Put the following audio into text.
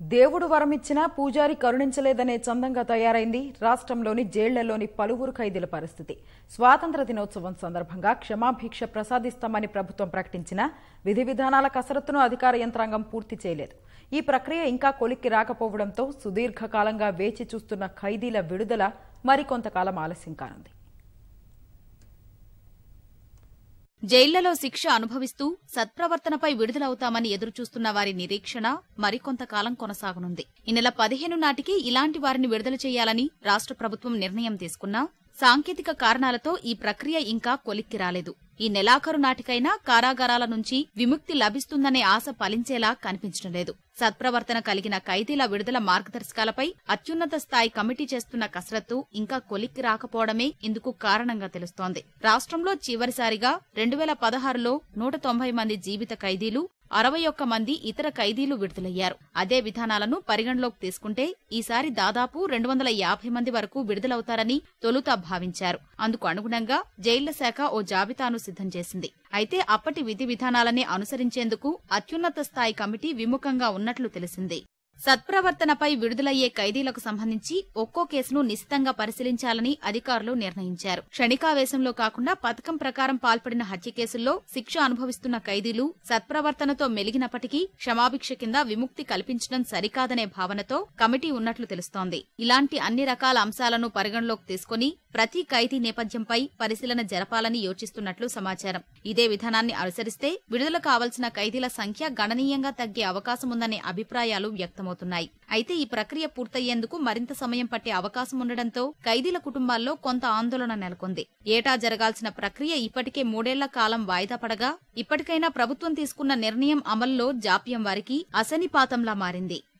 దేవుడు వరమిచ్చినా పూజారి కరుణించలేదనే చందంగా తయారైంది రాష్ట్రంలోని జైళ్లలోని పలువురు ఖైదీల పరిస్థితి. స్వాతంత్ర దినోత్సవం సందర్భంగా క్షమాభిక్ష ప్రసాదిస్తామని ప్రభుత్వం ప్రకటించినా విధి విధానాల కసరత్తును అధికార యంత్రాంగం పూర్తి చేయలేదు. ఈ ప్రక్రియ ఇంకా కొలిక్కి రాకపోవడంతో సుదీర్ఘకాలంగా వేచి చూస్తున్న ఖైదీల విడుదల మరికొంతకాలం ఆలస్యం కానుంది. జైళ్లలో శిక్ష అనుభవిస్తూ సత్ప్రవర్తనపై విడుదలవుతామని ఎదురుచూస్తున్న వారి నిరీక్షణ మరికొంతకాలం కొనసాగనుంది. ఈ నెల 15 నాటికి ఇలాంటి వారిని విడుదల చేయాలని రాష్ట్ర ప్రభుత్వం నిర్ణయం తీసుకున్నా సాంకేతిక కారణాలతో ఈ ప్రక్రియ ఇంకా కొలిక్కి రాలేదు. ఈ నెలాఖరు నాటికైనా కారాగారాల నుంచి విముక్తి లభిస్తుందనే ఆశ ఫలించేలా కనిపించడం లేదు. సత్ప్రవర్తన కలిగిన ఖైదీల విడుదల మార్గదర్శకాలపై అత్యున్నత స్థాయి కమిటీ చేస్తున్న కసరత్తు ఇంకా కొలిక్కి రాకపోవడమే ఇందుకు కారణంగా తెలుస్తోంది. రాష్ట్రంలో చివరిసారిగా 2016లో 190 మంది జీవిత ఖైదీలు, 61 మంది ఇతర ఖైదీలు విడుదలయ్యారు. అదే విధానాలను పరిగణలోకి తీసుకుంటే ఈసారి దాదాపు 250 మంది వరకు విడుదలవుతారని తొలుత భావించారు. అందుకు అనుగుణంగా జైళ్ల శాఖ ఓ జాబితాను సిద్ధం చేసింది. అయితే అప్పటి విధి విధానాలనే అనుసరించేందుకు అత్యున్నత స్థాయి కమిటీ విముఖంగా ఉన్నట్లు తెలిసింది. సత్ప్రవర్తనపై విడుదలయ్యే ఖైదీలకు సంబంధించి ఒక్కో కేసును నిశితంగా పరిశీలించాలని అధికారులు నిర్ణయించారు. క్షణికావేశంలో కాకుండా పథకం ప్రకారం పాల్పడిన హత్య కేసుల్లో శిక్ష అనుభవిస్తున్న ఖైదీలు సత్ప్రవర్తనతో మెలిగినప్పటికీ క్షమాభిక్ష కింద విముక్తి కల్పించడం సరికాదనే భావనతో కమిటీ ఉన్నట్లు తెలుస్తోంది. ఇలాంటి అన్ని రకాల అంశాలను పరిగణలోకి తీసుకుని ప్రతి ఖైదీ నేపథ్యంపై పరిశీలన జరపాలని యోచిస్తున్నట్లు సమాచారం. ఇదే విధానాన్ని అనుసరిస్తే విడుదల కావాల్సిన ఖైదీల సంఖ్య గణనీయంగా తగ్గే అవకాశముందనే అభిప్రాయాలు వ్యక్తమవుతున్నాయి. అయితే ఈ ప్రక్రియ పూర్తయ్యేందుకు మరింత సమయం పట్టే అవకాశం ఉండడంతో ఖైదీల కుటుంబాల్లో కొంత ఆందోళన నెలకొంది. ఏటా జరగాల్సిన ప్రక్రియ ఇప్పటికే 3 ఏళ్ల కాలం వాయిదా పడగా ఇప్పటికైనా ప్రభుత్వం తీసుకున్న నిర్ణయం అమల్లో జాప్యం వారికి అశనిపాతంలా మారింది.